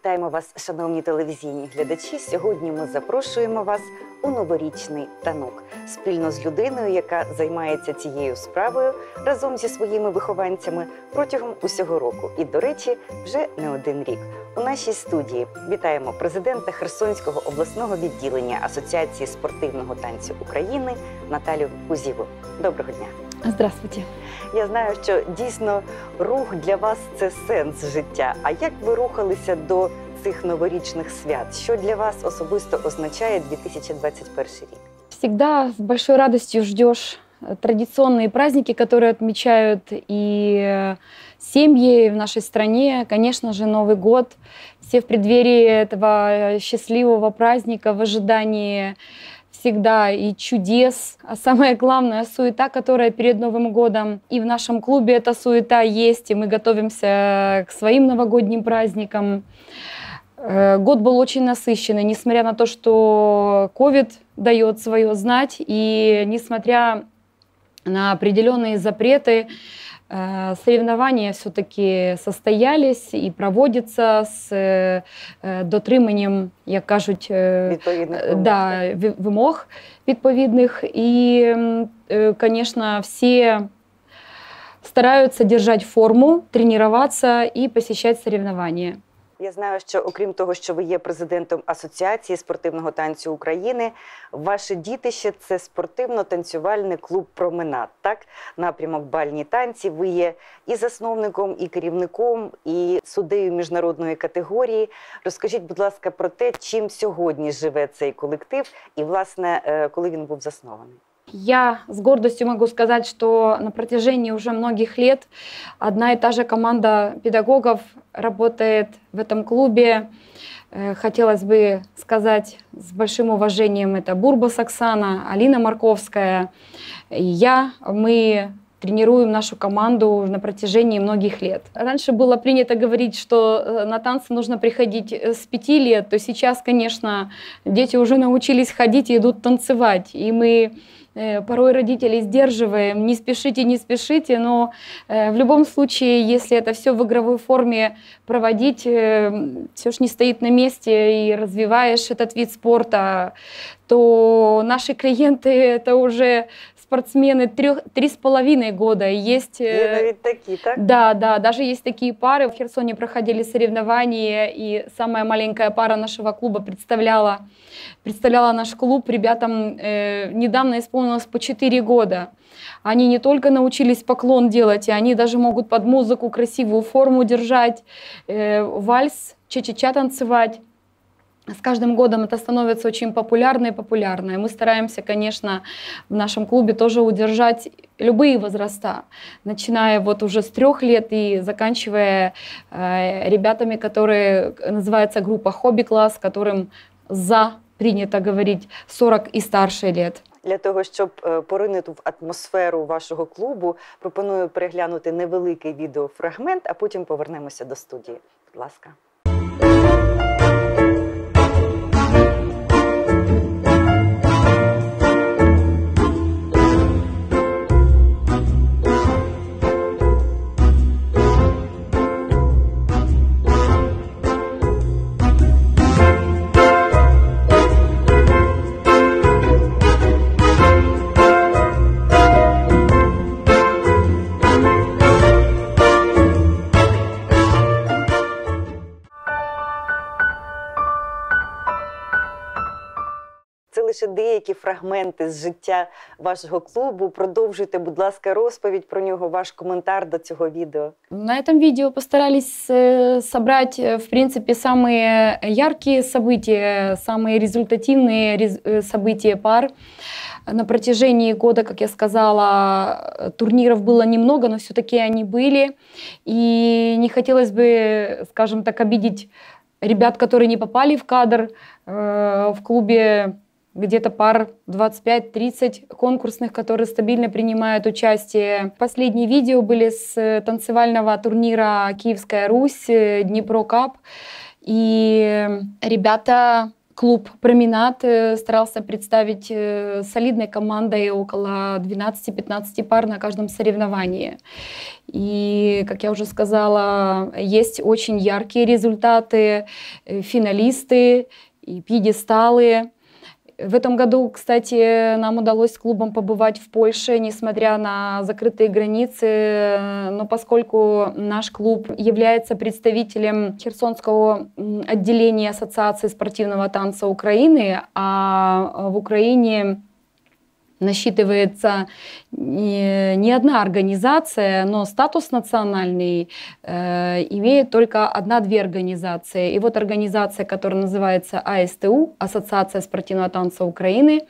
Вітаємо вас, шановні телевізійні глядачі. Сьогодні ми запрошуємо вас у новорічний танок спільно з людиною, яка займається цією справою разом зі своїми вихованцями протягом усього року. І, до речі, вже не один рік. У нашій студії вітаємо президента Херсонського обласного відділення Асоціації спортивного танцю України Наталію Кузіву. Доброго дня! Здравствуйте. Я знаю, що дійсно рух для вас – це сенс життя. А як ви рухалися до цих новорічних свят? Що для вас особисто означає 2021 рік? Всегда с большой радостью ждешь традиционные праздники, которые отмечают и семьи в нашей стране. Конечно же, Новый год. Все в преддверии этого счастливого праздника, в ожидании всегда и чудес, а самое главное, суета, которая перед Новым годом. И в нашем клубе эта суета есть, и мы готовимся к своим новогодним праздникам. Год был очень насыщенный, несмотря на то, что COVID дает свое знать, и несмотря на определенные запреты, соревнования все-таки состоялись і проводяться з дотриманням, як кажуть, вимог відповідних. І, конечно, всі стараються держать форму, тренироваться і посещать соревнования. Я знаю, що окрім того, що ви є президентом Асоціації спортивного танцю України, ваше дітище – це спортивно-танцювальний клуб «Променад». Так? Напрямок бальні танці. Ви є і засновником, і керівником, і суддею міжнародної категорії. Розкажіть, будь ласка, про те, чим сьогодні живе цей колектив і, власне, коли він був заснований. Я с гордостью могу сказать, что на протяжении уже многих лет одна и та же команда педагогов работает в этом клубе. Хотелось бы сказать с большим уважением, это Бурбас Оксана, Алина Марковская и я. Мы тренируем нашу команду на протяжении многих лет. Раньше было принято говорить, что на танцы нужно приходить с 5 лет, то сейчас, конечно, дети уже научились ходить и идут танцевать. И мы порой родителей сдерживаем, не спешите, но в любом случае, если это все в игровой форме проводить, все ж не стоит на месте и развиваешь этот вид спорта, то наши клиенты это уже спортсмены 3,5 года. Есть такие, так? Да, даже есть такие пары. В Херсоне проходили соревнования, и самая маленькая пара нашего клуба представляла наш клуб. Ребятам недавно исполнилось по 4 года. Они не только научились поклон делать, и они даже могут под музыку красивую форму держать, вальс, ча-ча-ча танцевать. С каждым годом это становится очень популярно и популярно. И мы стараемся, конечно, в нашем клубе тоже удержать любые возраста, начиная вот уже с 3 лет и заканчивая ребятами, которые называется группа хобби-класс, которым принято говорить 40 и старше лет. Для того, щоб поринути в атмосферу вашого клубу, пропоную переглянути невеликий відеофрагмент, а потім повернемося до студії. Будь ласка. Це лише деякі фрагменти з життя вашого клубу. Продовжуйте, будь ласка, розповідь про нього, ваш коментар до цього відео. На этом видео постарались собрать, в принципе, самые яркие события, самые результативные события пар. На протяжении года, как я сказала, турниров было немного, но все-таки они были. И не хотелось бы, скажем так, обидеть ребят, которые не попали в кадр. В клубе где-то пар 25-30 конкурсных, которые стабильно принимают участие. Последние видео были с танцевального турнира «Киевская Русь», Днепро Кап. И ребята клуб «Променад» старался представить солидной командой около 12-15 пар на каждом соревновании. И, как я уже сказала, есть очень яркие результаты, финалисты и пьедесталы. В этом году, кстати, нам удалось с клубом побывать в Польше, несмотря на закрытые границы, но поскольку наш клуб является представителем Херсонского отделения Ассоциации спортивного танца Украины, а в Украине насчитывается не одна организация, но статус национальный имеет только одна-две организации. И вот организация, которая называется АСТУ, Ассоциация спортивного танца Украины,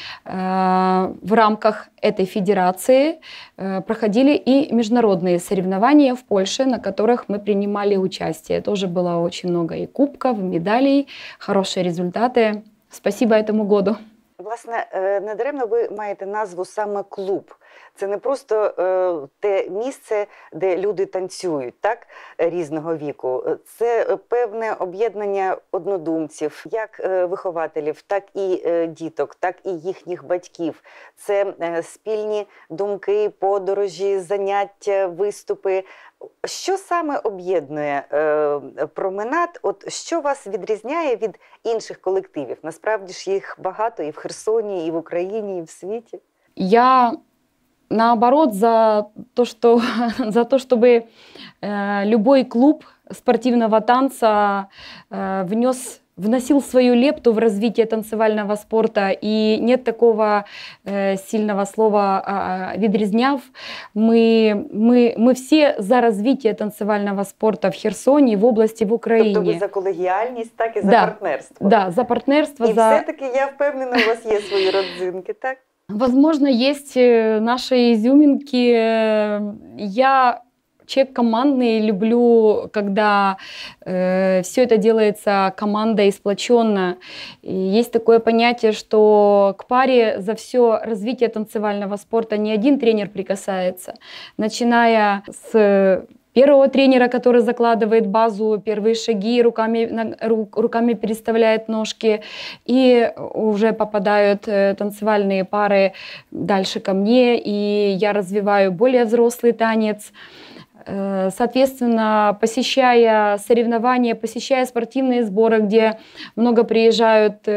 в рамках этой федерации проходили и международные соревнования в Польше, на которых мы принимали участие. Тоже было очень много и кубков, и медалей, хорошие результаты. Спасибо этому году. Власне, недаремно ви маєте назву саме клуб. Це не просто те місце, де люди танцюють, так, різного віку. Це певне об'єднання однодумців, як вихователів, так і діток, так і їхніх батьків. Це спільні думки, подорожі, заняття, виступи. Що саме об'єднує променад? От що вас відрізняє від інших колективів? Насправді ж їх багато і в Херсоні, і в Україні, і в світі. Я, наоборот, за то, чтобы любой клуб спортивного танца вносил свою лепту в развитие танцевального спорта. И нет такого сильного слова «відрізняв». Мы все за развитие танцевального спорта в Херсоне, в области, в Украине. Тобто ви за колегіальність, так і за партнерство. Да, за партнерство. І все-таки, я впевнена, у вас є свої родзинки, так? Возможно, есть наши изюминки. Я человек командный, люблю, когда все это делается командой, сплоченно. И есть такое понятие, что к паре за все развитие танцевального спорта не один тренер прикасается, начиная с первого тренера, который закладывает базу, первые шаги, руками переставляет ножки, и уже попадают танцевальные пары дальше ко мне, и я развиваю более взрослый танец. Соответственно, посещая соревнования, посещая спортивные сборы, где много приезжают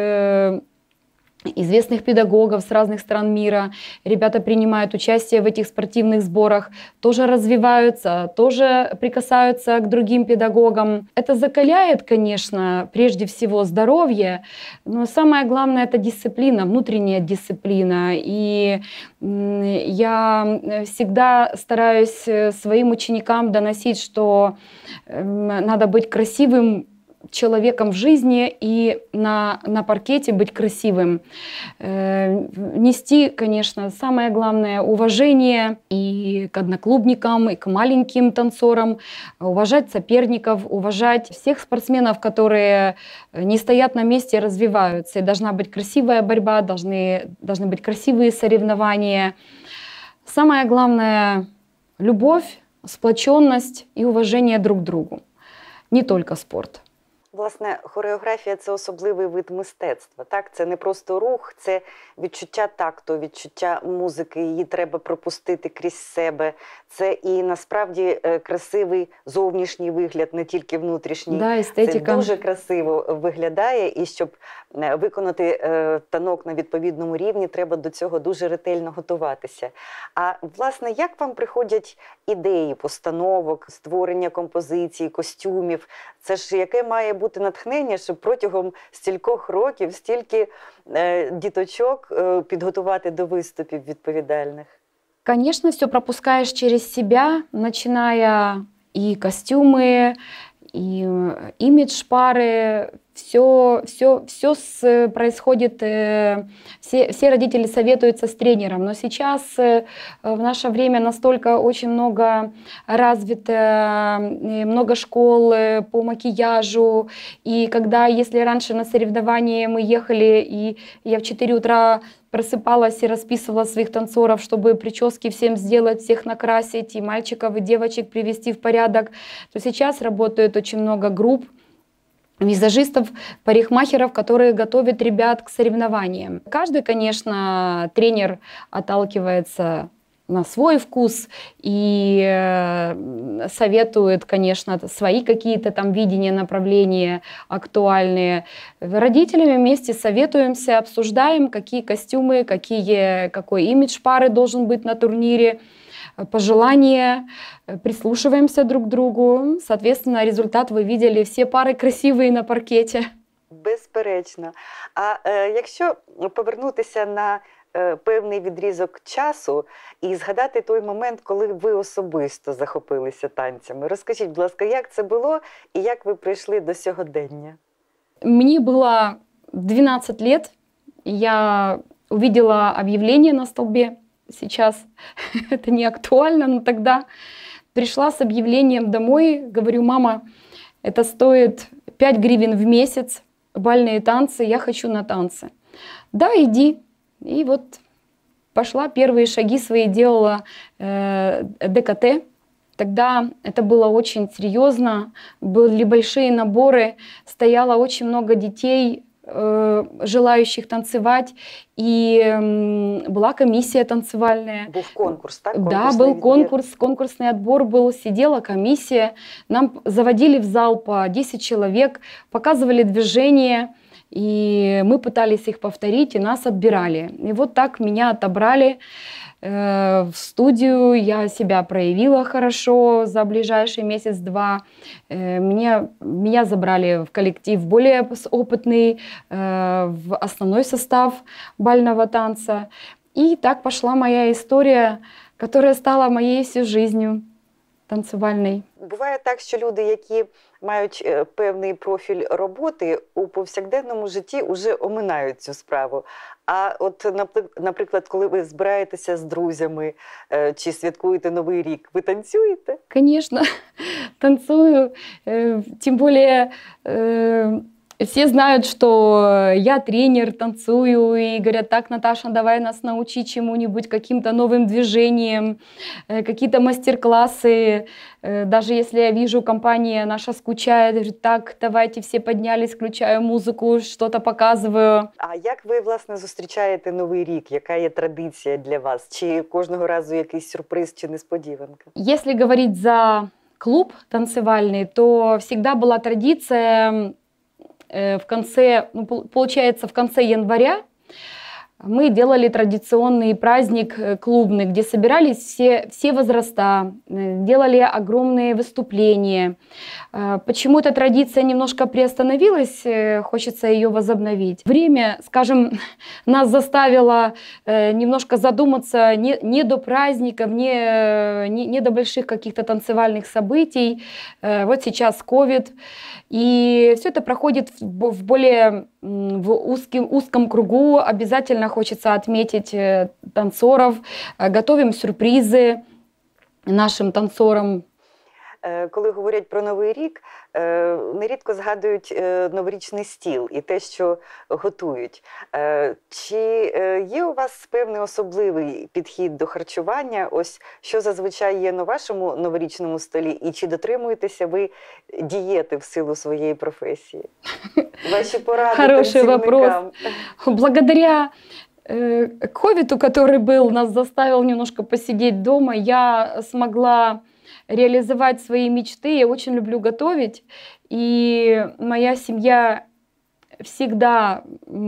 известных педагогов с разных стран мира, ребята принимают участие в этих спортивных сборах, тоже развиваются, тоже прикасаются к другим педагогам. Это закаляет, конечно, прежде всего здоровье, но самое главное — это дисциплина, внутренняя дисциплина. И я всегда стараюсь своим ученикам доносить, что надо быть красивым человеком в жизни и на паркете быть красивым. Нести, конечно, самое главное — уважение и к одноклубникам, и к маленьким танцорам, уважать соперников, уважать всех спортсменов, которые не стоят на месте и развиваются. И должна быть красивая борьба, должны быть красивые соревнования. Самое главное — любовь, сплоченность и уважение друг к другу. Не только спорт. Власне, хореографія – це особливий вид мистецтва. Так? Це не просто рух, це відчуття такту, відчуття музики, її треба пропустити крізь себе. Це і насправді красивий зовнішній вигляд, не тільки внутрішній. Да, естетика. Це дуже красиво виглядає, і щоб виконати танок на відповідному рівні, треба до цього дуже ретельно готуватися. А, власне, як вам приходять ідеї постановок, створення композицій, костюмів? Це ж яке має бути натхнення, щоб протягом стількох років, стільки діточок підготувати до виступів відповідальних? Конечно, все пропускаешь через себя, начиная и костюмы, и имидж пары, все происходит, все родители советуются с тренером, но сейчас в наше время настолько очень много развито, много школ по макияжу, и когда, если раньше на соревнования мы ехали, и я в 4 утра просыпалась и расписывала своих танцоров, чтобы прически всем сделать, всех накрасить, и мальчиков, и девочек привести в порядок, то сейчас работает очень много групп, визажистов, парикмахеров, которые готовят ребят к соревнованиям. Каждый, конечно, тренер отталкивается на свой вкус и советует, конечно, свои какие-то там видения, направления актуальные. Родителями вместе советуемся, обсуждаем, какие костюмы, какой имидж пары должен быть на турнире, пожелания, прислушиваемся друг к другу. Соответственно, результат вы видели, все пары красивые на паркеті. Безперечно. А якщо повернутися на певний відрізок часу і згадати той момент, коли ви особисто захопилися танцями. Розкажіть, будь ласка, як це було і як ви прийшли до сьогодення? Мне было 12 лет. Я увидела объявление на столбе. Сейчас это не актуально, но тогда пришла с объявлением домой. Говорю: мама, это стоит 5 гривен в месяц, бальные танцы, я хочу на танцы. Да, иди. И вот пошла, первые шаги свои делала ДКТ. Тогда это было очень серьезно, были большие наборы, стояло очень много детей, желающих танцевать, и была комиссия танцевальная. Был конкурс, так? Да, был конкурс, конкурсный отбор был, сидела комиссия, нам заводили в зал по 10 человек, показывали движения, и мы пытались их повторить, и нас отбирали. И вот так меня отобрали в студию, я себя проявила хорошо за ближайший месяц-два. Меня забрали в коллектив более опытный, в основной состав бального танца. И так пошла моя история, которая стала моей всю жизнью танцювальний. Буває так, що люди, які мають певний профіль роботи, у повсякденному житті вже оминають цю справу. А от, наприклад, коли ви збираєтеся з друзями чи святкуєте Новий рік, ви танцюєте? Конечно, танцую. Тем более все знают, что я тренер, танцую, и говорят: так, Наташа, давай нас научи чему-нибудь, каким-то новым движениям, какие-то мастер-классы. Даже если я вижу, компания наша скучает, говорит: так, давайте все поднялись, включаю музыку, что-то показываю. А як ви, власне, зустрічаєте Новий рік? Яка є традиція для вас? Чи кожного разу якийсь сюрприз чи несподіванка? Если говорить за клуб танцевальный, то всегда была традиция в конце, получается, в конце января мы делали традиционный праздник клубный, где собирались все возраста, делали огромные выступления. Почему эта традиция немножко приостановилась, хочется ее возобновить. Время, скажем, нас заставило немножко задуматься не до праздников, не до больших каких-то танцевальных событий. Вот сейчас ковид, и все это проходит в более узком кругу. Обязательно хочется отметить танцоров, готовим сюрпризы нашим танцорам. Коли говорять про Новий рік, нерідко згадують новорічний стіл і те, що готують. Чи є у вас певний особливий підхід до харчування? Ось що зазвичай є на вашому новорічному столі, і чи дотримуєтеся ви дієти в силу своєї професії? Ваші поради Хороший вопрос. танцівникам. Благодаря ковиду, который был, нас заставил немножко посидеть дома, я смогла реализовать свои мечты. Я очень люблю готовить, и моя семья всегда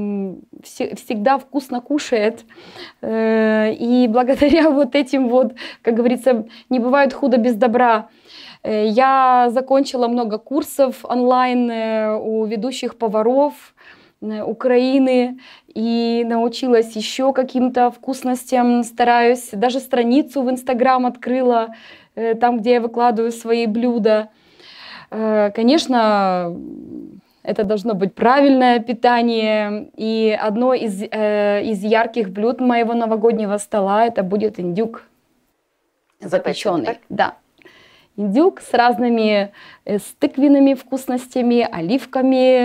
вкусно кушает. И благодаря вот этим вот, как говорится, не бывает худо без добра. Я закончила много курсов онлайн у ведущих поваров Украины и научилась еще каким-то вкусностям, стараюсь. Даже страницу в Инстаграм открыла, там, где я выкладываю свои блюда. Конечно, это должно быть правильное питание. И одно из ярких блюд моего новогоднего стола — это будет индюк запеченный. Так? Да. Индюк с разными с тыквенными вкусностями, оливками,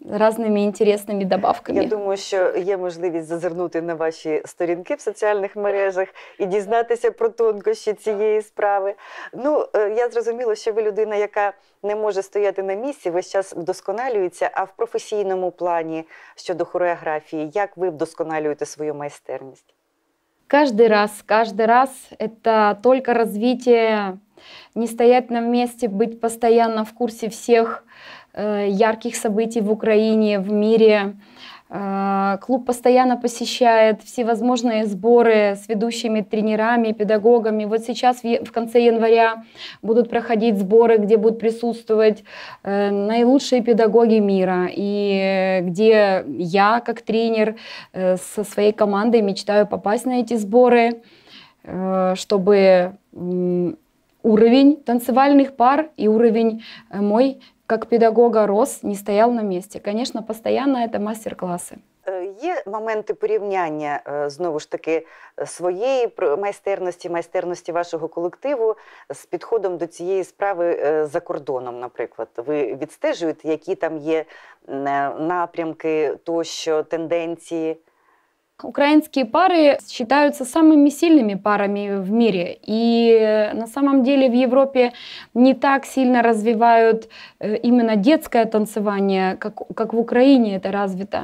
разными интересными добавками. Я думаю, що є можливість зазирнути на ваші сторінки в соціальних мережах і дізнатися про тонкощі цієї справи. Ну, я зрозуміла, що ви людина, яка не може стояти на місці, весь час вдосконалюється, а в професійному плані щодо хореографії, як ви вдосконалюєте свою майстерність? Каждый раз это только развитие, не стоять на месте, быть постоянно в курсе всех ярких событий в Украине, в мире. Клуб постоянно посещает всевозможные сборы с ведущими тренерами, педагогами. Вот сейчас в конце января будут проходить сборы, где будут присутствовать наилучшие педагоги мира. И где я, как тренер, со своей командой мечтаю попасть на эти сборы, чтобы уровень танцевальных пар и уровень мой как педагога рос, не стоял на месте. Конечно, постоянно это мастер-классы. Є моменти порівняння, знову ж таки, своєї майстерності вашого колективу з підходом до цієї справи за кордоном, наприклад? Ви відстежуєте, які там є напрямки, тощо, тенденції? Украинские пары считаются самыми сильными парами в мире. И на самом деле в Европе не так сильно развивают именно детское танцевание, как в Украине это развито.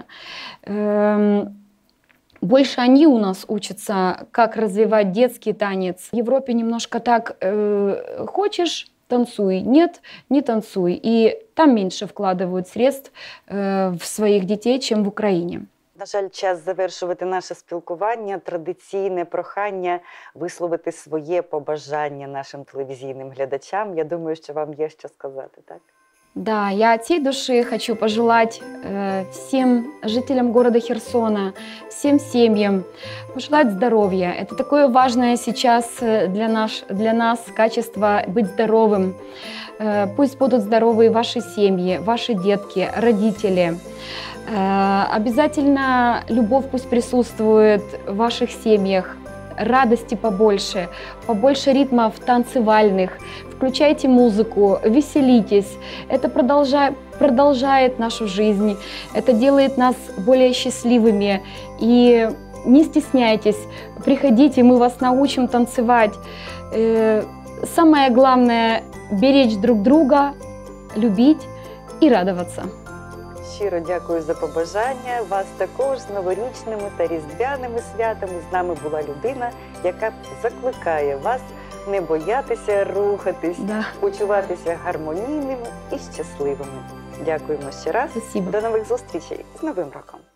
Больше они у нас учатся, как развивать детский танец. В Европе немножко так хочешь — танцуй, нет, не танцуй. И там меньше вкладывают средств в своих детей, чем в Украине. На жаль, час завершувати наше спілкування. Традиційне прохання висловити своє побажання нашим телевізійним глядачам. Я думаю, що вам є що сказати, так? Да, я от всей души хочу пожелать всем жителям города Херсона, всем семьям, пожелать здоровья. Это такое важное сейчас для нас качество быть здоровым. Пусть будут здоровы ваши семьи, ваши детки, родители. Обязательно любовь пусть присутствует в ваших семьях, радости побольше, побольше ритмов танцевальных. Включайте музыку, веселитесь. Это продолжает нашу жизнь, это делает нас более счастливыми. И не стесняйтесь, приходите, мы вас научим танцевать. Самое главное – беречь друг друга, любить и радоваться. Щиро дякую за побажання. Вас також з новорічними та різдвяними святами. З нами була людина, яка закликає вас не боятися рухатись, почуватися гармонійними і щасливими. Дякуємо ще раз. Спасибо. До нових зустрічей. З Новим роком!